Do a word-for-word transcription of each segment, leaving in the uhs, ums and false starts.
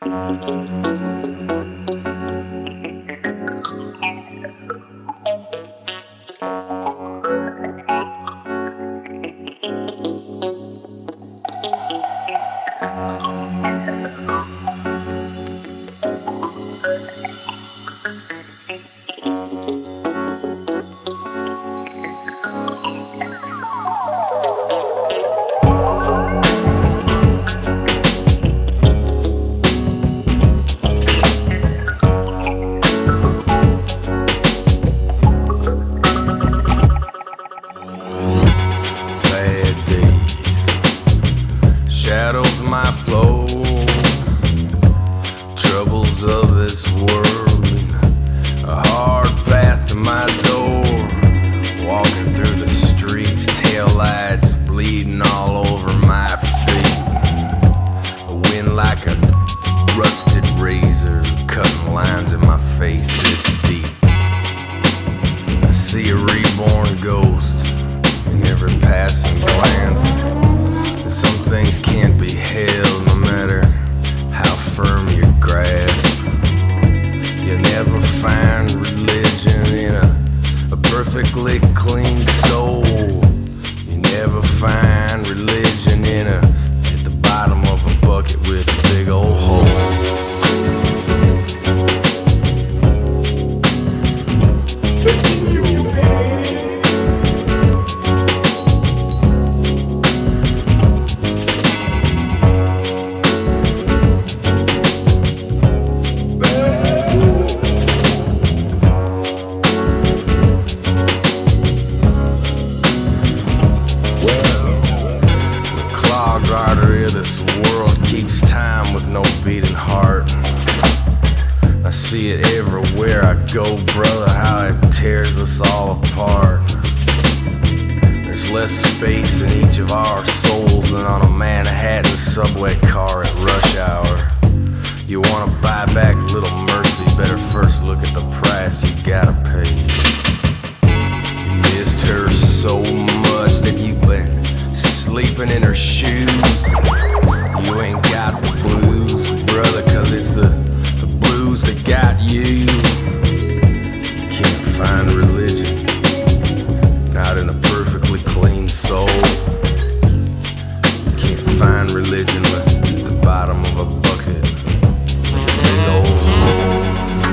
Shadows might flow, troubles of this world, a hard path to my door. Walking through the streets, taillights bleeding all over my feet. A wind like a rusted razor, cutting lines in my face this deep. I see a reborn ghost in every passing glance. Some things can't be held, no matter how firm your grasp. You'll never find religion in a, a perfectly clean soul. You never find religion in a, at the bottom of a bucket with a big old hole. Artery of this world keeps time with no beating heart. I see it everywhere I go, brother, how it tears us all apart. There's less space in each of our souls than on a Manhattan subway car at rush hour. You wanna buy back a little mercy, better first look at the price you gotta pay. You missed her so much that you've been sleeping in her shoes. You ain't got the blues, brother, cause it's the, the blues that got you. You can't find religion, not in a perfectly clean soul. You can't find religion unless it's at the bottom of a bucket with a big old hole.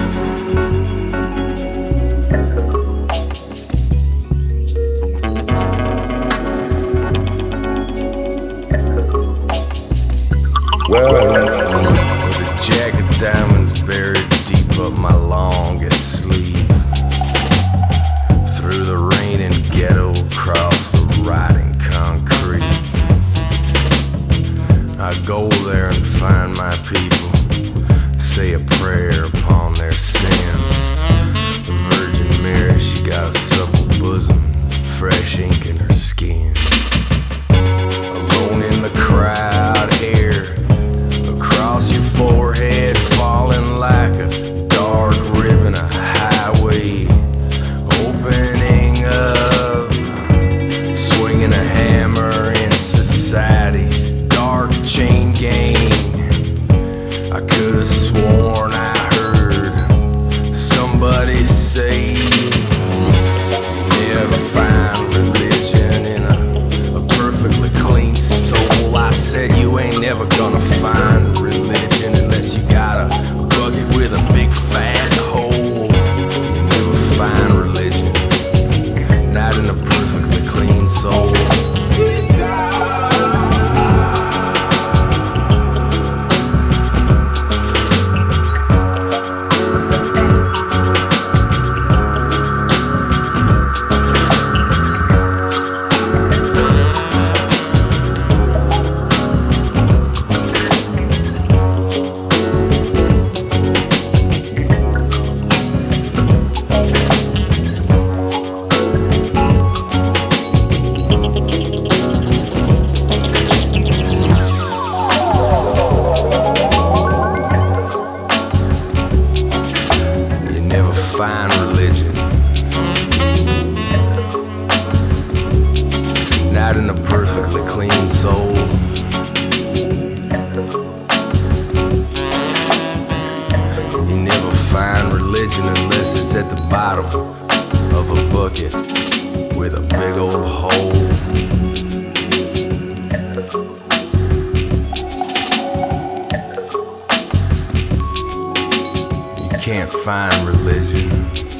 Well, with a jack of diamonds buried deep up my longest sleeve, through the rain and ghetto, across the rotting concrete, I go there and find my people, say a prayer upon their sins. The Virgin Mary, she got a supple bosom, fresh ink in her skin. Alone in the crowd here, across your forehead, falling like a dark ribbon, a highway opening up, swinging a hammer in society's dark chain gang. I could have sworn I heard somebody say, never find religion in a, a perfectly clean soul. I said you ain't never gonna find religion unless you got a bucket with a big fat hole. You never find religion, not in a perfectly clean soul. religion unless it's at the bottom of a bucket with a big old hole. You can't find religion